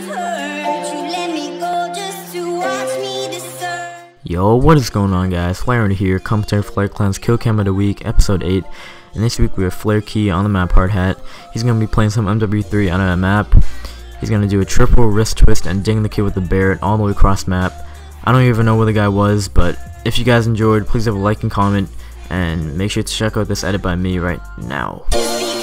Yo, what is going on, guys? Flare here, commentary Flare Clan's Killcam of the Week, episode 8. And this week we have Flare Key on the map Hard Hat. He's going to be playing some MW3 on a map. He's going to do a triple wrist twist and ding the kid with the Barrett all the way across map. I don't even know where the guy was, but if you guys enjoyed, please have a like and comment. And make sure to check out this edit by me right now.